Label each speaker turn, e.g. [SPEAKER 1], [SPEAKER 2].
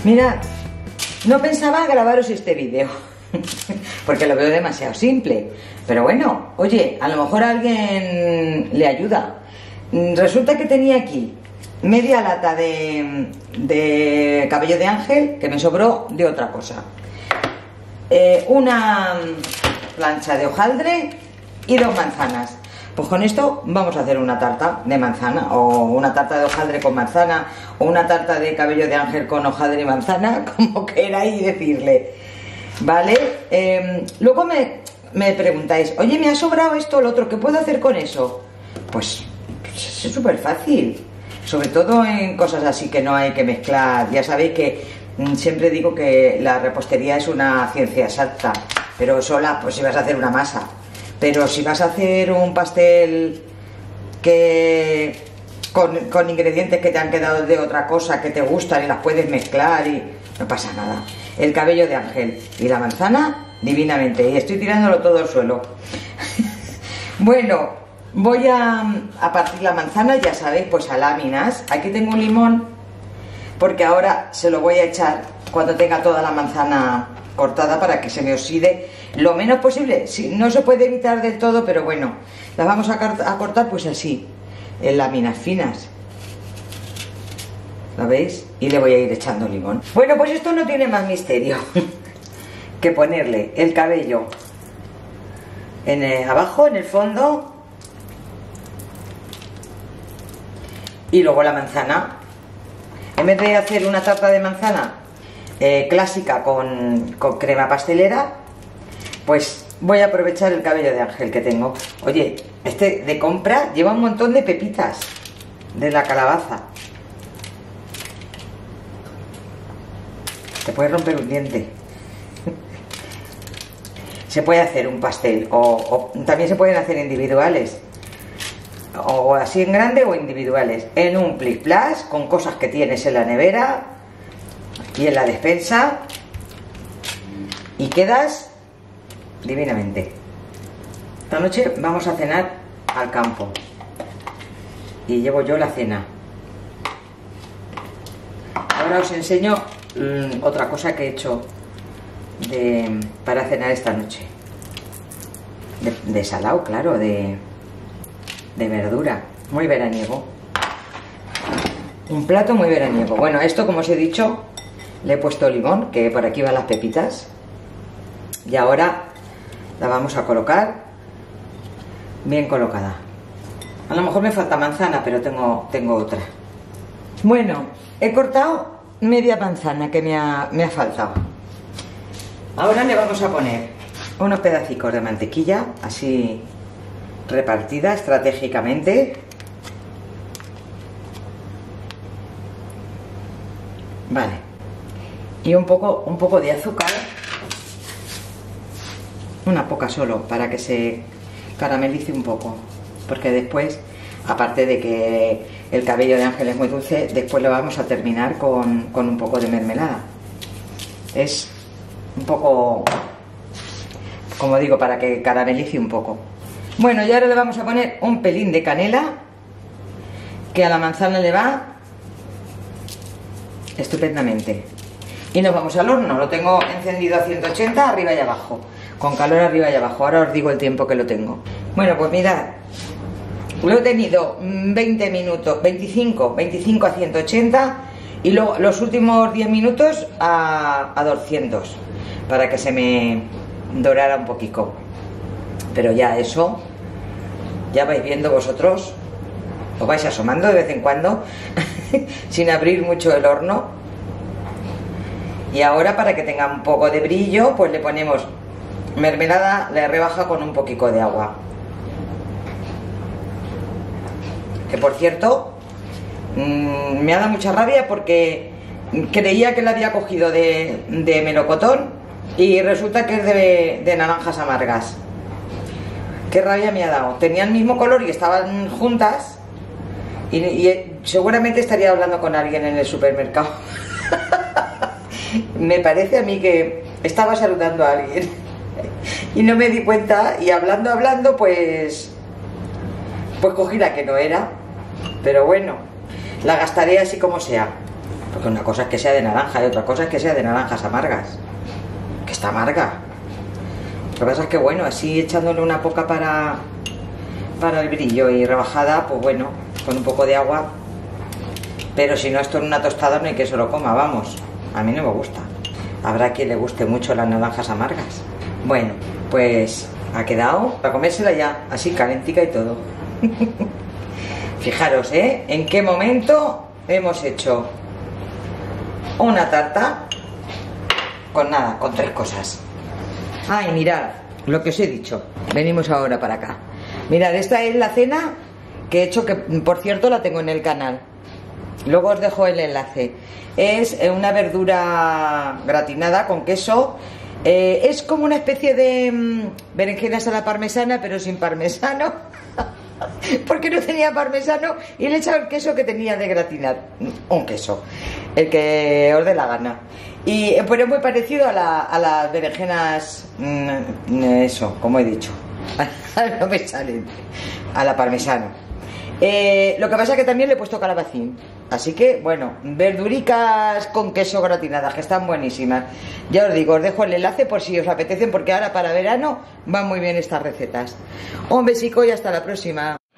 [SPEAKER 1] Mirad, no pensaba grabaros este vídeo porque lo veo demasiado simple, pero bueno, oye, a lo mejor a alguien le ayuda. Resulta que tenía aquí media lata de cabello de ángel que me sobró de otra cosa, una plancha de hojaldre y 2 manzanas. Pues con esto vamos a hacer una tarta de manzana, o una tarta de hojaldre con manzana, o una tarta de cabello de ángel con hojaldre y manzana, como queráis decirle, ¿vale? Luego me preguntáis, oye, me ha sobrado esto o lo otro, ¿qué puedo hacer con eso? Pues es súper fácil, sobre todo en cosas así que no hay que mezclar. Ya sabéis que siempre digo que la repostería es una ciencia exacta, pero sola, pues si vas a hacer una masa. Pero si vas a hacer un pastel con ingredientes que te han quedado de otra cosa, que te gustan y las puedes mezclar y no pasa nada. El cabello de ángel y la manzana, divinamente. Y estoy tirándolo todo al suelo. Bueno, voy a partir la manzana, ya sabéis, pues a láminas. Aquí tengo un limón, porque ahora se lo voy a echar cuando tenga toda la manzana cortada para que se me oxide lo menos posible. No se puede evitar del todo, pero bueno, las vamos a cortar pues así, en láminas finas. ¿Lo veis? Y le voy a ir echando limón. Bueno, pues esto no tiene más misterio que ponerle el cabello abajo, en el fondo, y luego la manzana. En vez de hacer una tarta de manzana clásica con crema pastelera, pues voy a aprovechar el cabello de ángel que tengo. Oye, este de compra lleva un montón de pepitas de la calabaza. Te puede romper un diente. Se puede hacer un pastel o también se pueden hacer individuales, o así en grande o individuales, en un plic plas con cosas que tienes en la nevera y en la despensa, y quedas divinamente. Esta noche vamos a cenar al campo y llevo yo la cena. Ahora os enseño otra cosa que he hecho para cenar esta noche, de salao, claro, de verdura, muy veraniego, un plato muy veraniego. Bueno, esto, como os he dicho, le he puesto limón, que por aquí van las pepitas, y ahora la vamos a colocar bien colocada. A lo mejor me falta manzana, pero tengo otra. Bueno, he cortado media manzana que me ha faltado. Ahora le vamos a poner unos pedacicos de mantequilla, así repartida estratégicamente. Vale. Y un poco de azúcar. Una poca solo, para que se caramelice un poco. Porque después, aparte de que el cabello de ángel es muy dulce, después lo vamos a terminar con un poco de mermelada. Es un poco, como digo, para que caramelice un poco. Bueno, y ahora le vamos a poner un pelín de canela, que a la manzana le va estupendamente. Y nos vamos al horno. Lo tengo encendido a 180 arriba y abajo, con calor arriba y abajo. Ahora os digo el tiempo que lo tengo. Bueno, pues mirad, lo he tenido 20 minutos, 25 a 180, y luego los últimos 10 minutos a 200, para que se me dorara un poquito. Pero ya eso, ya vais viendo vosotros, os vais asomando de vez en cuando, sin abrir mucho el horno. Y ahora, para que tenga un poco de brillo, pues le ponemos mermelada, le rebaja con un poquito de agua. Que por cierto, me ha dado mucha rabia porque creía que la había cogido de melocotón y resulta que es de naranjas amargas. Qué rabia me ha dado. Tenían el mismo color y estaban juntas, y seguramente estaría hablando con alguien en el supermercado. Me parece a mí que estaba saludando a alguien y no me di cuenta, y hablando, pues cogí la que no era. Pero bueno, la gastaré así como sea. Porque una cosa es que sea de naranja y otra cosa es que sea de naranjas amargas. Que está amarga. Lo que pasa es que bueno, así echándole una poca para el brillo y rebajada, pues bueno, con un poco de agua. Pero si no, esto en una tostada no hay que se lo coma, vamos. A mí no me gusta. Habrá quien le guste mucho las naranjas amargas. Bueno, pues ha quedado para comérsela ya, así calentica y todo. Fijaros, en qué momento hemos hecho una tarta con nada, con 3 cosas. Ay, mirad, lo que os he dicho. Venimos ahora para acá. Mirad, esta es la cena que he hecho, que por cierto la tengo en el canal. Luego os dejo el enlace. Es una verdura gratinada con queso. Es como una especie de berenjenas a la parmesana, pero sin parmesano. Porque no tenía parmesano y le he echado el queso que tenía de gratinar. Un queso, el que os dé la gana. Y pero es muy parecido a las berenjenas, eso, como he dicho. No me salen. A la parmesana. Lo que pasa es que también le he puesto calabacín. Así que, bueno, verduricas con queso gratinadas, que están buenísimas. Ya os digo, os dejo el enlace por si os apetecen, porque ahora para verano van muy bien estas recetas. Un besico y hasta la próxima.